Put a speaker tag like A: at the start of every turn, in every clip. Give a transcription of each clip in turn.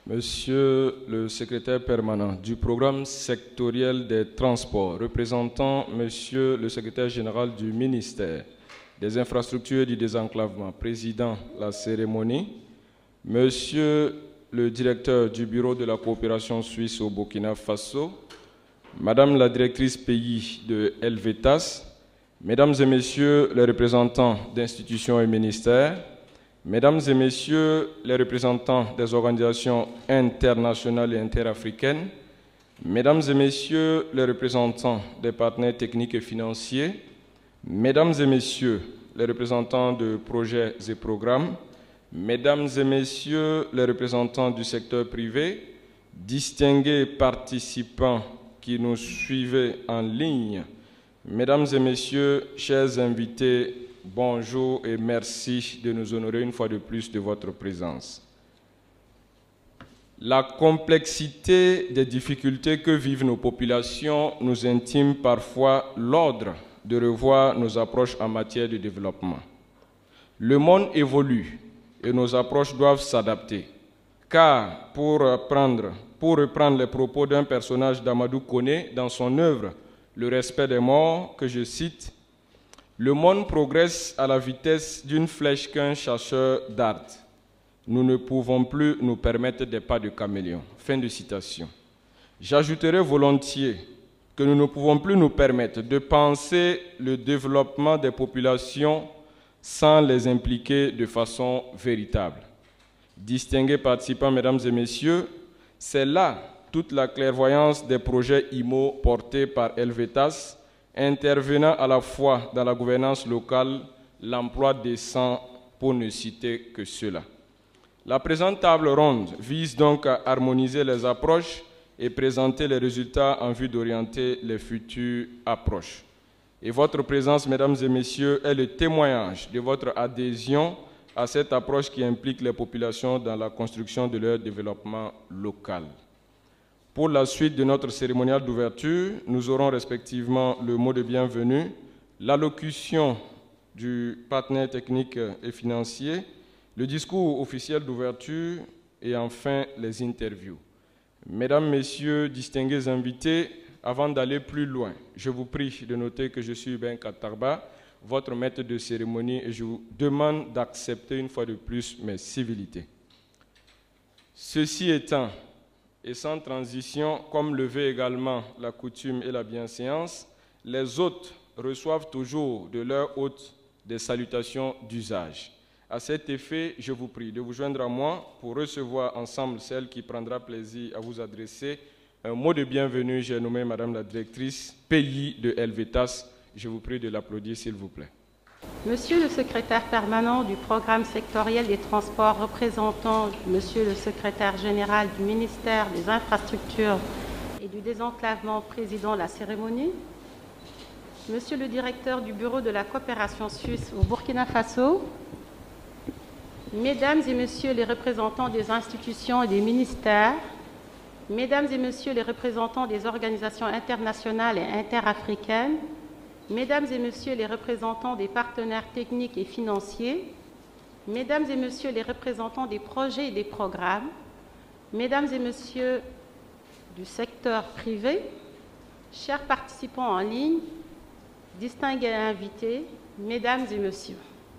A: Monsieur le secrétaire permanent du programme sectoriel des transports, représentant Monsieur le secrétaire général du ministère des infrastructures et du désenclavement, président la cérémonie, Monsieur le directeur du bureau de la coopération suisse au Burkina Faso, Madame la directrice pays de Helvetas, Mesdames et Messieurs les représentants d'institutions et ministères, Mesdames et Messieurs les représentants des organisations internationales et interafricaines, Mesdames et Messieurs les représentants des partenaires techniques et financiers, Mesdames et Messieurs les représentants de projets et programmes, Mesdames et Messieurs les représentants du secteur privé, distingués participants qui nous suivez en ligne, Mesdames et Messieurs, chers invités, bonjour et merci de nous honorer une fois de plus de votre présence. La complexité des difficultés que vivent nos populations nous intime parfois l'ordre de revoir nos approches en matière de développement. Le monde évolue et nos approches doivent s'adapter, car pour reprendre les propos d'un personnage d'Amadou Koné dans son œuvre « Le respect des morts » que je cite, le monde progresse à la vitesse d'une flèche qu'un chasseur darde. Nous ne pouvons plus nous permettre des pas de caméléon. Fin de citation. J'ajouterai volontiers que nous ne pouvons plus nous permettre de penser le développement des populations sans les impliquer de façon véritable. Distingués participants, Mesdames et Messieurs, c'est là toute la clairvoyance des projets IMO portés par Helvetas, intervenant à la fois dans la gouvernance locale, l'emploi décent, pour ne citer que cela. La présente table ronde vise donc à harmoniser les approches et présenter les résultats en vue d'orienter les futures approches. Et votre présence, Mesdames et Messieurs, est le témoignage de votre adhésion à cette approche qui implique les populations dans la construction de leur développement local. Pour la suite de notre cérémonial d'ouverture, nous aurons respectivement le mot de bienvenue, l'allocution du partenaire technique et financier, le discours officiel d'ouverture et enfin les interviews. Mesdames, Messieurs, distingués invités, avant d'aller plus loin, je vous prie de noter que je suis Ben Katarba, votre maître de cérémonie, et je vous demande d'accepter une fois de plus mes civilités. Ceci étant, et sans transition, comme le veut également la coutume et la bienséance, les hôtes reçoivent toujours de leurs hôtes des salutations d'usage. À cet effet, je vous prie de vous joindre à moi pour recevoir ensemble celle qui prendra plaisir à vous adresser un mot de bienvenue. J'ai nommé Madame la directrice pays de Helvetas. Je vous prie de l'applaudir, s'il vous plaît.
B: Monsieur le secrétaire permanent du programme sectoriel des transports, représentant Monsieur le secrétaire général du ministère des infrastructures et du désenclavement, président la cérémonie, Monsieur le directeur du bureau de la coopération suisse au Burkina Faso, Mesdames et Messieurs les représentants des institutions et des ministères, Mesdames et Messieurs les représentants des organisations internationales et interafricaines, Mesdames et Messieurs les représentants des partenaires techniques et financiers, Mesdames et Messieurs les représentants des projets et des programmes, Mesdames et Messieurs du secteur privé, chers participants en ligne, distingués invités, Mesdames et Messieurs.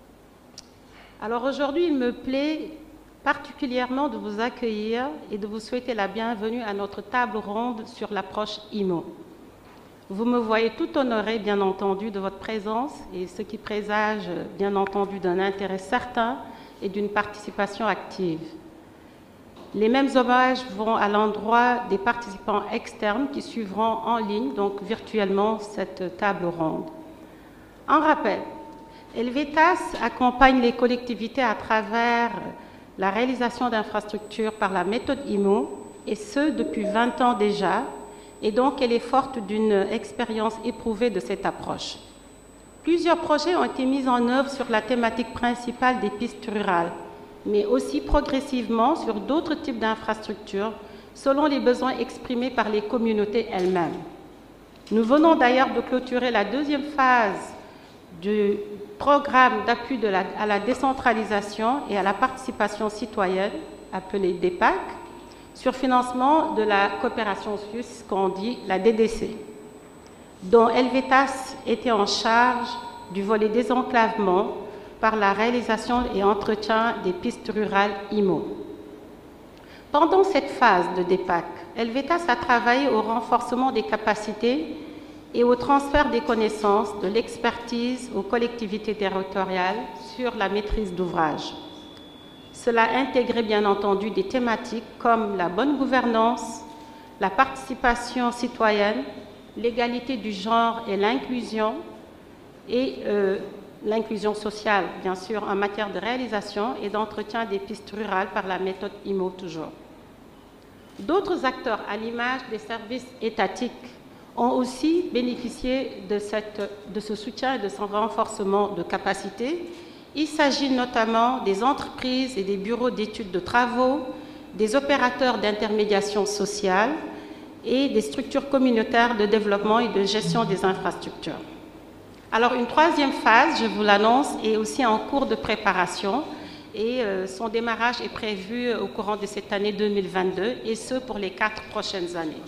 B: Alors aujourd'hui, il me plaît particulièrement de vous accueillir et de vous souhaiter la bienvenue à notre table ronde sur l'approche IMO. Vous me voyez tout honoré, bien entendu, de votre présence et ce qui présage, bien entendu, d'un intérêt certain et d'une participation active. Les mêmes hommages vont à l'endroit des participants externes qui suivront en ligne, donc virtuellement, cette table ronde. En rappel, Helvetas accompagne les collectivités à travers la réalisation d'infrastructures par la méthode IMO, et ce depuis 20 ans déjà, et donc elle est forte d'une expérience éprouvée de cette approche. Plusieurs projets ont été mis en œuvre sur la thématique principale des pistes rurales, mais aussi progressivement sur d'autres types d'infrastructures, selon les besoins exprimés par les communautés elles-mêmes. Nous venons d'ailleurs de clôturer la deuxième phase du programme d'appui à la décentralisation et à la participation citoyenne, appelé DEPAC, sur financement de la coopération suisse, qu'on dit la DDC, dont Helvetas était en charge du volet désenclavement par la réalisation et entretien des pistes rurales IMO. Pendant cette phase de DEPAC, Helvetas a travaillé au renforcement des capacités et au transfert des connaissances, de l'expertise aux collectivités territoriales sur la maîtrise d'ouvrage. Cela intégrait bien entendu des thématiques comme la bonne gouvernance, la participation citoyenne, l'égalité du genre et l'inclusion sociale, bien sûr, en matière de réalisation et d'entretien des pistes rurales par la méthode IMO toujours. D'autres acteurs, à l'image des services étatiques, ont aussi bénéficié de ce soutien et de son renforcement de capacité. Il s'agit notamment des entreprises et des bureaux d'études de travaux, des opérateurs d'intermédiation sociale et des structures communautaires de développement et de gestion des infrastructures. Alors, une troisième phase, je vous l'annonce, est aussi en cours de préparation et son démarrage est prévu au courant de cette année 2022 et ce pour les 4 prochaines années.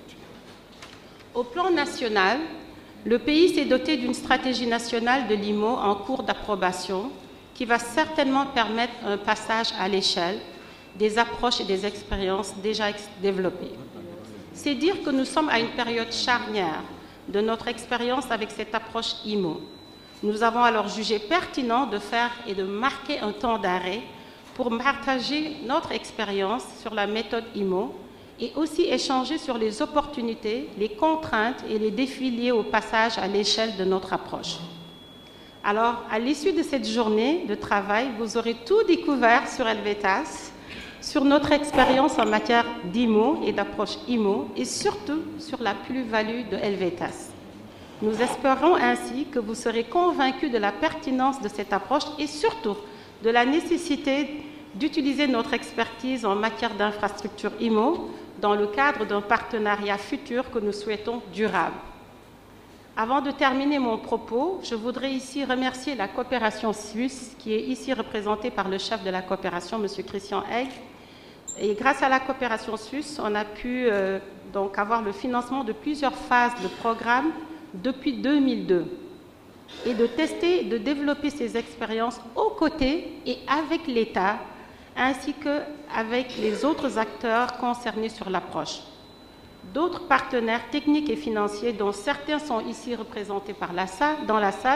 B: Au plan national, le pays s'est doté d'une stratégie nationale de l'IMO en cours d'approbation qui va certainement permettre un passage à l'échelle des approches et des expériences déjà développées. C'est dire que nous sommes à une période charnière de notre expérience avec cette approche IMO. Nous avons alors jugé pertinent de faire et de marquer un temps d'arrêt pour partager notre expérience sur la méthode IMO et aussi échanger sur les opportunités, les contraintes et les défis liés au passage à l'échelle de notre approche. Alors, à l'issue de cette journée de travail, vous aurez tout découvert sur Helvetas, sur notre expérience en matière d'IMO et d'approche IMO, et surtout sur la plus-value de Helvetas. Nous espérons ainsi que vous serez convaincus de la pertinence de cette approche et surtout de la nécessité d'utiliser notre expertise en matière d'infrastructure IMO dans le cadre d'un partenariat futur que nous souhaitons durable. Avant de terminer mon propos, je voudrais ici remercier la coopération suisse qui est ici représentée par le chef de la coopération, M. Christian Egg. Et grâce à la coopération suisse, on a pu donc avoir le financement de plusieurs phases de programme depuis 2002 et de tester et de développer ces expériences aux côtés et avec l'État ainsi qu'avec les autres acteurs concernés sur l'approche. D'autres partenaires techniques et financiers, dont certains sont ici représentés dans la salle,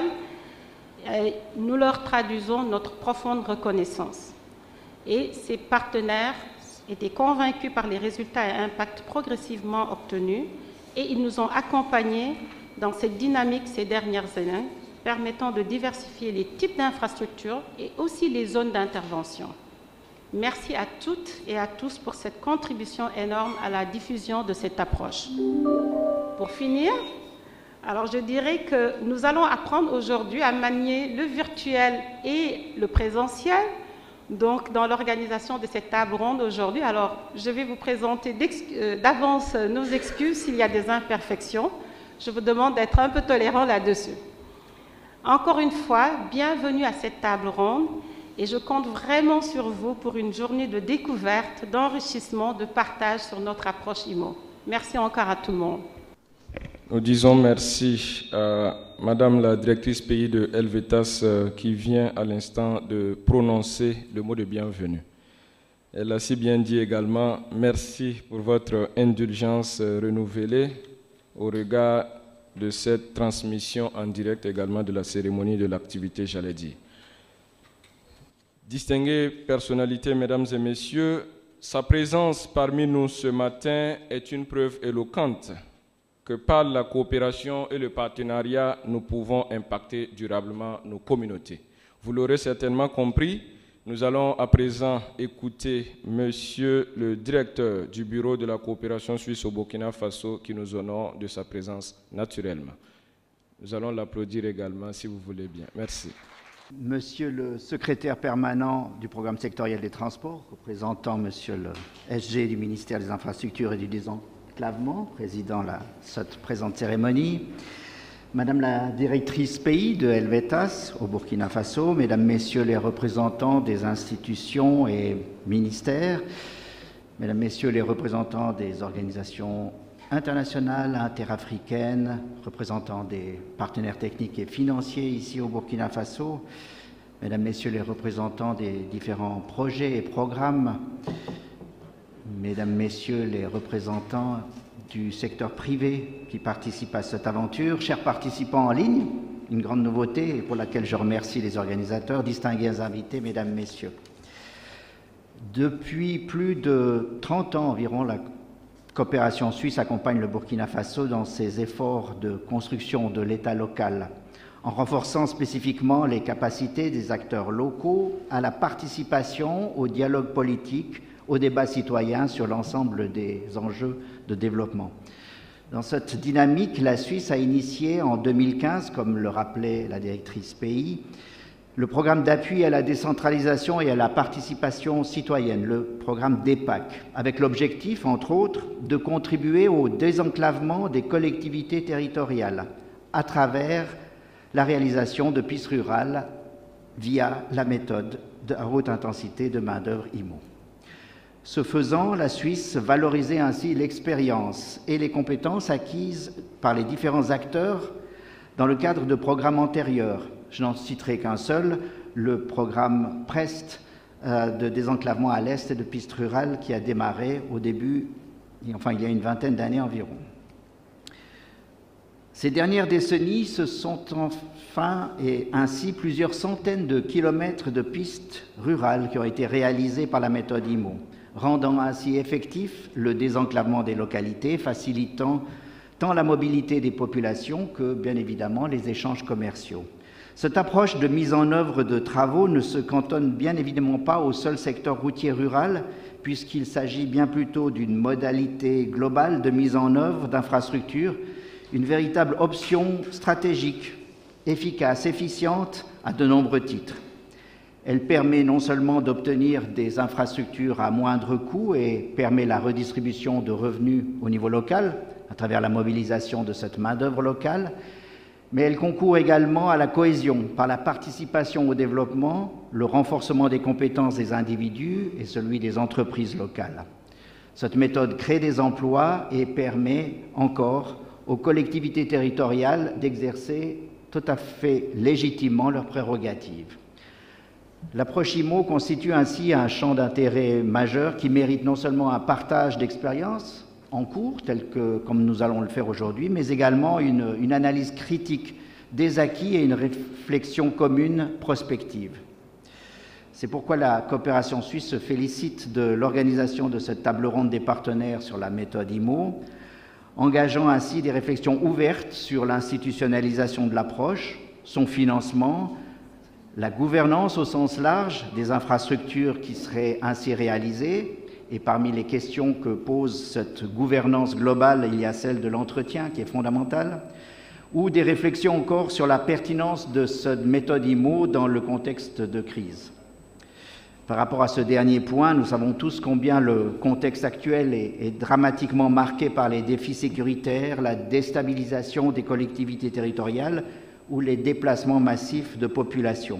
B: nous leur traduisons notre profonde reconnaissance. Et ces partenaires étaient convaincus par les résultats et impacts progressivement obtenus et ils nous ont accompagnés dans cette dynamique ces dernières années, permettant de diversifier les types d'infrastructures et aussi les zones d'intervention. Merci à toutes et à tous pour cette contribution énorme à la diffusion de cette approche. Pour finir, alors je dirais que nous allons apprendre aujourd'hui à manier le virtuel et le présentiel, donc dans l'organisation de cette table ronde aujourd'hui. Alors, je vais vous présenter d'avance nos excuses s'il y a des imperfections. Je vous demande d'être un peu tolérant là-dessus. Encore une fois, bienvenue à cette table ronde. Et je compte vraiment sur vous pour une journée de découverte, d'enrichissement, de partage sur notre approche IMO. Merci encore à tout le monde.
A: Nous disons merci à Madame la directrice pays de Helvetas qui vient à l'instant de prononcer le mot de bienvenue. Elle a si bien dit également merci pour votre indulgence renouvelée au regard de cette transmission en direct également de la cérémonie de l'activité, j'allais dire. Distinguées personnalités, mesdames et messieurs, sa présence parmi nous ce matin est une preuve éloquente que par la coopération et le partenariat, nous pouvons impacter durablement nos communautés. Vous l'aurez certainement compris, nous allons à présent écouter Monsieur le directeur du Bureau de la coopération suisse au Burkina Faso qui nous honore de sa présence naturellement. Nous allons l'applaudir également si vous voulez bien. Merci.
C: Monsieur le secrétaire permanent du programme sectoriel des transports, représentant Monsieur le SG du ministère des Infrastructures et du Désenclavement, président cette présente cérémonie, Madame la directrice pays de Helvetas au Burkina Faso, Mesdames, Messieurs les représentants des institutions et ministères, Mesdames, Messieurs les représentants des organisations internationales, interafricaines, représentants des partenaires techniques et financiers ici au Burkina Faso, Mesdames, Messieurs les représentants des différents projets et programmes, Mesdames, Messieurs les représentants du secteur privé qui participent à cette aventure, chers participants en ligne, une grande nouveauté pour laquelle je remercie les organisateurs, distingués invités, Mesdames, Messieurs. Depuis plus de 30 ans environ, la coopération suisse accompagne le Burkina Faso dans ses efforts de construction de l'État local, en renforçant spécifiquement les capacités des acteurs locaux à la participation au dialogue politique, au débat citoyen sur l'ensemble des enjeux de développement. Dans cette dynamique, la Suisse a initié en 2015, comme le rappelait la directrice pays, le programme d'appui à la décentralisation et à la participation citoyenne, le programme DEPAC, avec l'objectif, entre autres, de contribuer au désenclavement des collectivités territoriales à travers la réalisation de pistes rurales via la méthode de haute intensité de main-d'œuvre IMO. Ce faisant, la Suisse valorisait ainsi l'expérience et les compétences acquises par les différents acteurs dans le cadre de programmes antérieurs. Je n'en citerai qu'un seul, le programme PREST de désenclavement à l'Est et de pistes rurales qui a démarré au début, enfin il y a une vingtaine d'années environ. Ces dernières décennies, ce sont enfin et ainsi plusieurs centaines de kilomètres de pistes rurales qui ont été réalisées par la méthode IMO, rendant ainsi effectif le désenclavement des localités, facilitant tant la mobilité des populations que, bien évidemment, les échanges commerciaux. Cette approche de mise en œuvre de travaux ne se cantonne bien évidemment pas au seul secteur routier rural, puisqu'il s'agit bien plutôt d'une modalité globale de mise en œuvre d'infrastructures, une véritable option stratégique, efficace, efficiente à de nombreux titres. Elle permet non seulement d'obtenir des infrastructures à moindre coût et permet la redistribution de revenus au niveau local, à travers la mobilisation de cette main-d'œuvre locale, mais elle concourt également à la cohésion par la participation au développement, le renforcement des compétences des individus et celui des entreprises locales. Cette méthode crée des emplois et permet encore aux collectivités territoriales d'exercer tout à fait légitimement leurs prérogatives. L'approche IMO constitue ainsi un champ d'intérêt majeur qui mérite non seulement un partage d'expériences en cours, tel que comme nous allons le faire aujourd'hui, mais également une analyse critique des acquis et une réflexion commune prospective. C'est pourquoi la coopération suisse se félicite de l'organisation de cette table ronde des partenaires sur la méthode IMO, engageant ainsi des réflexions ouvertes sur l'institutionnalisation de l'approche, son financement, la gouvernance au sens large des infrastructures qui seraient ainsi réalisées. Et parmi les questions que pose cette gouvernance globale, il y a celle de l'entretien qui est fondamentale, ou des réflexions encore sur la pertinence de cette méthode IMO dans le contexte de crise. Par rapport à ce dernier point, nous savons tous combien le contexte actuel est dramatiquement marqué par les défis sécuritaires, la déstabilisation des collectivités territoriales ou les déplacements massifs de population.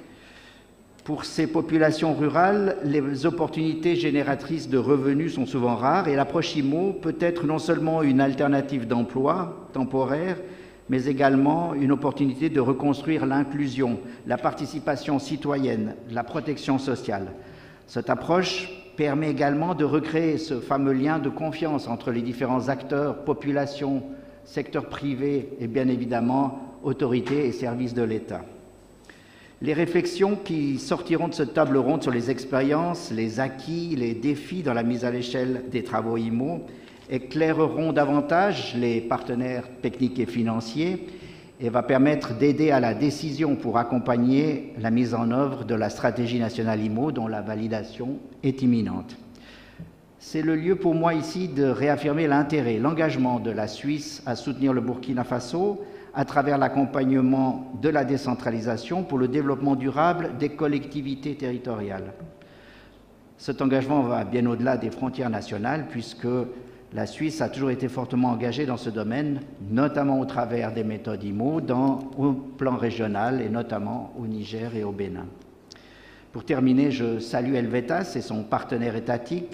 C: Pour ces populations rurales, les opportunités génératrices de revenus sont souvent rares et l'approche IMO peut être non seulement une alternative d'emploi temporaire, mais également une opportunité de reconstruire l'inclusion, la participation citoyenne, la protection sociale. Cette approche permet également de recréer ce fameux lien de confiance entre les différents acteurs, population, secteur privé et bien évidemment autorités et services de l'État. Les réflexions qui sortiront de cette table ronde sur les expériences, les acquis, les défis dans la mise à l'échelle des travaux IMO éclaireront davantage les partenaires techniques et financiers et va permettre d'aider à la décision pour accompagner la mise en œuvre de la stratégie nationale IMO dont la validation est imminente. C'est le lieu pour moi ici de réaffirmer l'intérêt, l'engagement de la Suisse à soutenir le Burkina Faso à travers l'accompagnement de la décentralisation pour le développement durable des collectivités territoriales. Cet engagement va bien au-delà des frontières nationales puisque la Suisse a toujours été fortement engagée dans ce domaine, notamment au travers des méthodes IMO au plan régional et notamment au Niger et au Bénin. Pour terminer, je salue Helvetas et son partenaire étatique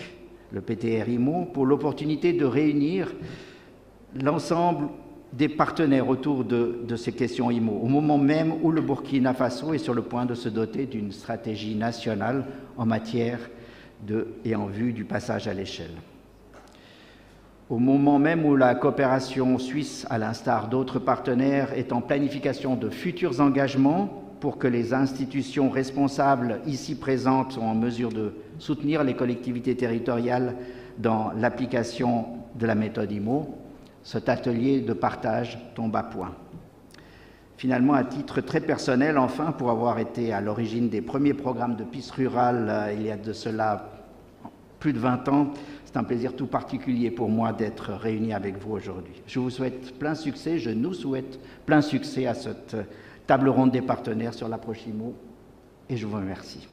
C: le PTR IMO, pour l'opportunité de réunir l'ensemble des partenaires autour de ces questions IMO, au moment même où le Burkina Faso est sur le point de se doter d'une stratégie nationale en matière et en vue du passage à l'échelle. Au moment même où la coopération suisse, à l'instar d'autres partenaires, est en planification de futurs engagements pour que les institutions responsables ici présentes soient en mesure de soutenir les collectivités territoriales dans l'application de la méthode IMO, cet atelier de partage tombe à point. Finalement, à titre très personnel, enfin, pour avoir été à l'origine des premiers programmes de piste rurale il y a de cela plus de 20 ans, c'est un plaisir tout particulier pour moi d'être réuni avec vous aujourd'hui. Je vous souhaite plein succès, je nous souhaite plein succès à cette table ronde des partenaires sur l'approche IMO et je vous remercie.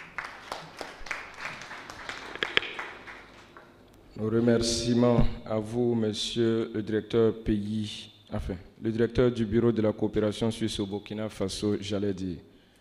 A: Nos remerciements à vous, Monsieur le directeur le directeur du Bureau de la coopération suisse au Burkina Faso, j'allais dire.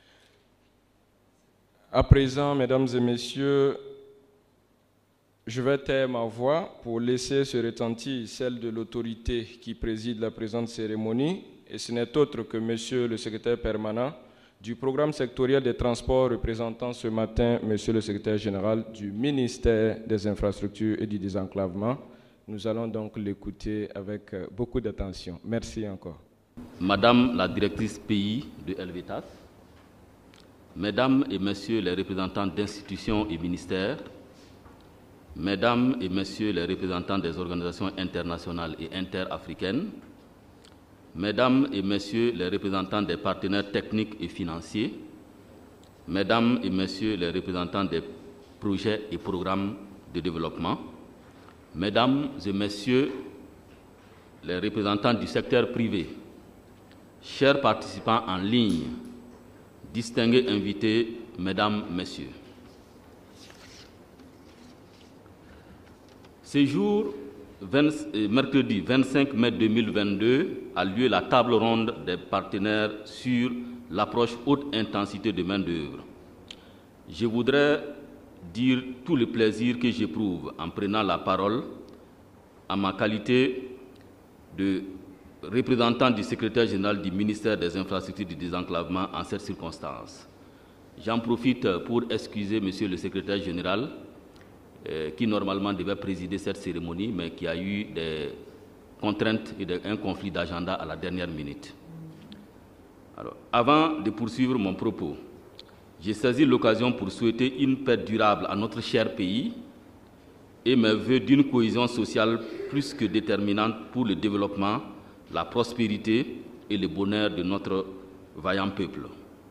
A: À présent, mesdames et messieurs, je vais taire ma voix pour laisser se retentir celle de l'autorité qui préside la présente cérémonie, et ce n'est autre que Monsieur le secrétaire permanent du programme sectoriel des transports représentant ce matin Monsieur le secrétaire général du ministère des Infrastructures et du Désenclavement. Nous allons donc l'écouter avec beaucoup d'attention. Merci encore.
D: Madame la directrice pays de Helvetas, Mesdames et Messieurs les représentants d'institutions et ministères, Mesdames et Messieurs les représentants des organisations internationales et interafricaines, Mesdames et Messieurs les représentants des partenaires techniques et financiers, Mesdames et Messieurs les représentants des projets et programmes de développement, Mesdames et Messieurs les représentants du secteur privé, chers participants en ligne, distingués invités, Mesdames, Messieurs. Ce jour, mercredi 25 mai 2022, a lieu la table ronde des partenaires sur l'approche haute intensité de main-d'œuvre. Je voudrais dire tout le plaisir que j'éprouve en prenant la parole en ma qualité de représentant du secrétaire général du ministère des Infrastructures et du Désenclavement en cette circonstance. J'en profite pour excuser Monsieur le secrétaire général qui normalement devait présider cette cérémonie, mais qui a eu des contraintes et un conflit d'agenda à la dernière minute. Alors, avant de poursuivre mon propos, j'ai saisi l'occasion pour souhaiter une paix durable à notre cher pays et mes vœux d'une cohésion sociale plus que déterminante pour le développement, la prospérité et le bonheur de notre vaillant peuple.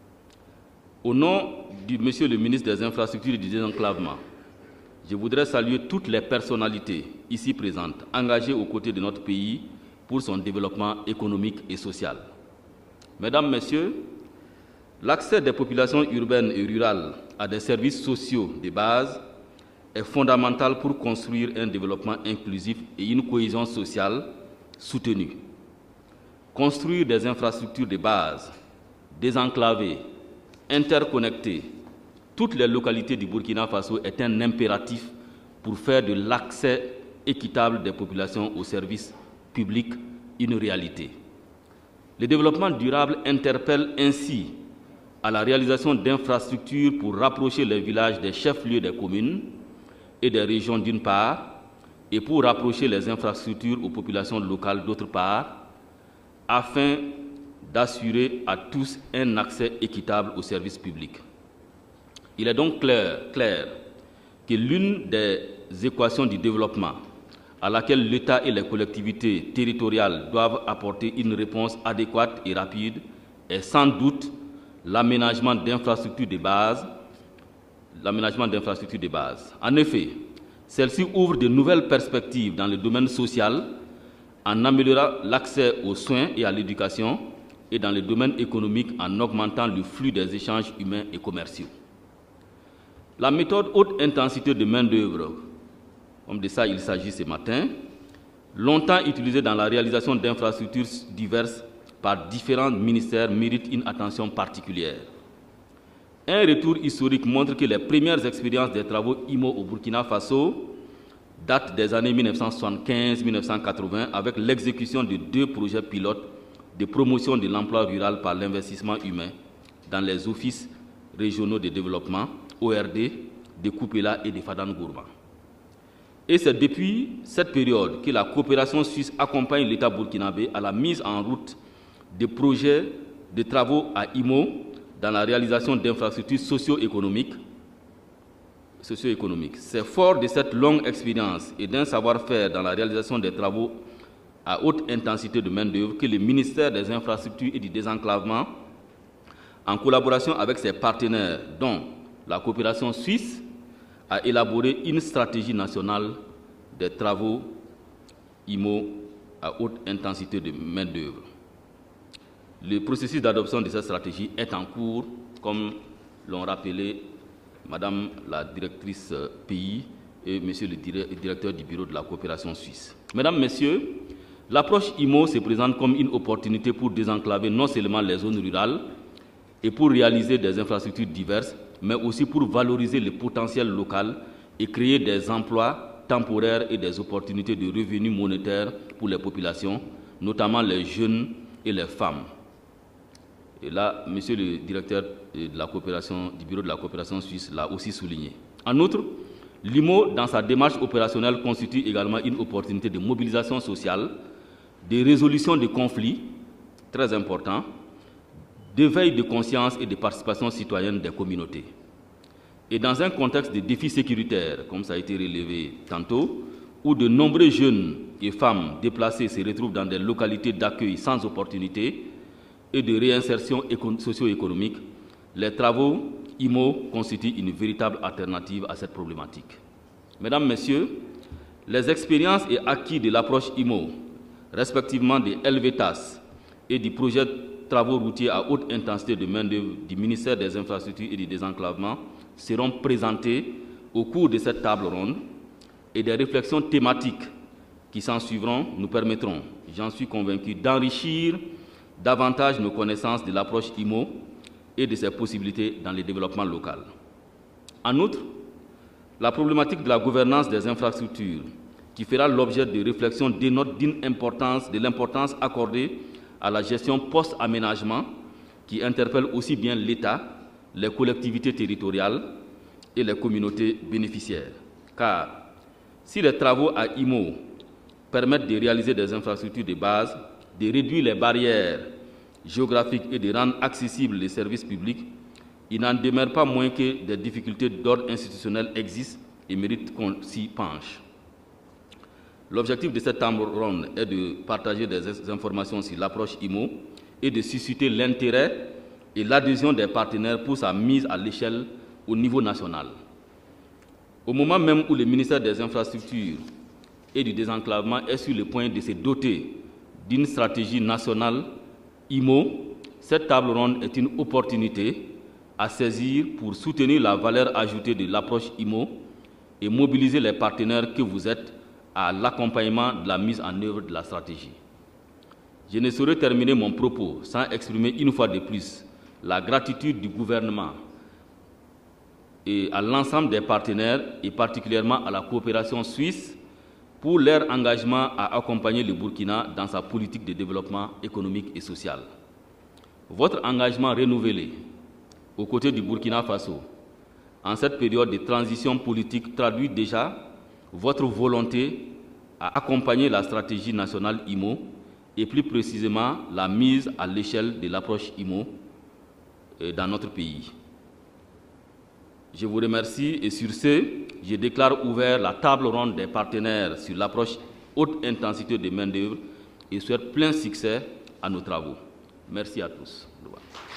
D: Au nom du Monsieur le ministre des Infrastructures et du Désenclavement, je voudrais saluer toutes les personnalités ici présentes, engagées aux côtés de notre pays pour son développement économique et social. Mesdames, Messieurs, l'accès des populations urbaines et rurales à des services sociaux de base est fondamental pour construire un développement inclusif et une cohésion sociale soutenue. Construire des infrastructures de base, désenclavées, interconnectées, toutes les localités du Burkina Faso est un impératif pour faire de l'accès équitable des populations aux services publics une réalité. Le développement durable interpelle ainsi à la réalisation d'infrastructures pour rapprocher les villages des chefs-lieux des communes et des régions d'une part, et pour rapprocher les infrastructures aux populations locales d'autre part, afin d'assurer à tous un accès équitable aux services publics. Il est donc clair que l'une des équations du développement à laquelle l'État et les collectivités territoriales doivent apporter une réponse adéquate et rapide est sans doute l'aménagement d'infrastructures de base. En effet, celle-ci ouvre de nouvelles perspectives dans le domaine social en améliorant l'accès aux soins et à l'éducation et dans le domaine économique en augmentant le flux des échanges humains et commerciaux. La méthode haute intensité de main-d'œuvre, comme de ça il s'agit ce matin, longtemps utilisée dans la réalisation d'infrastructures diverses par différents ministères, mérite une attention particulière. Un retour historique montre que les premières expériences des travaux IMO au Burkina Faso date des années 1975-1980 avec l'exécution de 2 projets pilotes de promotion de l'emploi rural par l'investissement humain dans les offices régionaux de développement, ORD, de Koupela et de Fadan-Gourma. Et c'est depuis cette période que la coopération suisse accompagne l'État burkinabé à la mise en route de projets de travaux à IMO dans la réalisation d'infrastructures socio-économiques. C'est fort de cette longue expérience et d'un savoir-faire dans la réalisation des travaux à haute intensité de main-d'œuvre que le ministère des Infrastructures et du Désenclavement, en collaboration avec ses partenaires, dont la coopération suisse, a élaboré une stratégie nationale des travaux IMO à haute intensité de main-d'œuvre. Le processus d'adoption de cette stratégie est en cours, comme l'ont rappelé Madame la directrice pays et Monsieur le directeur du bureau de la coopération suisse. Mesdames, Messieurs, l'approche IMO se présente comme une opportunité pour désenclaver non seulement les zones rurales et pour réaliser des infrastructures diverses, mais aussi pour valoriser le potentiel local et créer des emplois temporaires et des opportunités de revenus monétaires pour les populations, notamment les jeunes et les femmes. Et là, Monsieur le directeur de la coopération, du bureau de la coopération suisse l'a aussi souligné. En outre, l'IMO, dans sa démarche opérationnelle, constitue également une opportunité de mobilisation sociale, de résolution de conflits, très important, d'éveil de conscience et de participation citoyenne des communautés. Et dans un contexte de défis sécuritaires, comme ça a été relevé tantôt, où de nombreux jeunes et femmes déplacés se retrouvent dans des localités d'accueil sans opportunité et de réinsertion socio-économique, les travaux IMO constituent une véritable alternative à cette problématique. Mesdames, Messieurs, les expériences et acquis de l'approche IMO, respectivement des LVTAS et du projet de travaux routiers à haute intensité de main-d'œuvre du ministère des Infrastructures et du Désenclavement, seront présentés au cours de cette table ronde et des réflexions thématiques qui s'en suivront nous permettront, j'en suis convaincu, d'enrichir davantage nos connaissances de l'approche IMO et de ses possibilités dans le développement local. En outre, la problématique de la gouvernance des infrastructures, qui fera l'objet de réflexions, dénote de l'importance accordée à la gestion post-aménagement, qui interpelle aussi bien l'État, les collectivités territoriales et les communautés bénéficiaires. Car si les travaux à IMO permettent de réaliser des infrastructures de base, de réduire les barrières géographiques et de rendre accessibles les services publics, il n'en demeure pas moins que des difficultés d'ordre institutionnel existent et méritent qu'on s'y penche. L'objectif de cette table ronde est de partager des informations sur l'approche IMO et de susciter l'intérêt et l'adhésion des partenaires pour sa mise à l'échelle au niveau national. Au moment même où le ministère des Infrastructures et du Désenclavement est sur le point de se doter d'une stratégie nationale IMO, cette table ronde est une opportunité à saisir pour soutenir la valeur ajoutée de l'approche IMO et mobiliser les partenaires que vous êtes à l'accompagnement de la mise en œuvre de la stratégie. Je ne saurais terminer mon propos sans exprimer une fois de plus la gratitude du gouvernement et à l'ensemble des partenaires et particulièrement à la coopération suisse pour leur engagement à accompagner le Burkina dans sa politique de développement économique et social. Votre engagement renouvelé aux côtés du Burkina Faso en cette période de transition politique traduit déjà votre volonté à accompagner la stratégie nationale IMO et plus précisément la mise à l'échelle de l'approche IMO dans notre pays. Je vous remercie et sur ce, je déclare ouvert la table ronde des partenaires sur l'approche haute intensité de main-d'œuvre et souhaite plein succès à nos travaux. Merci à tous.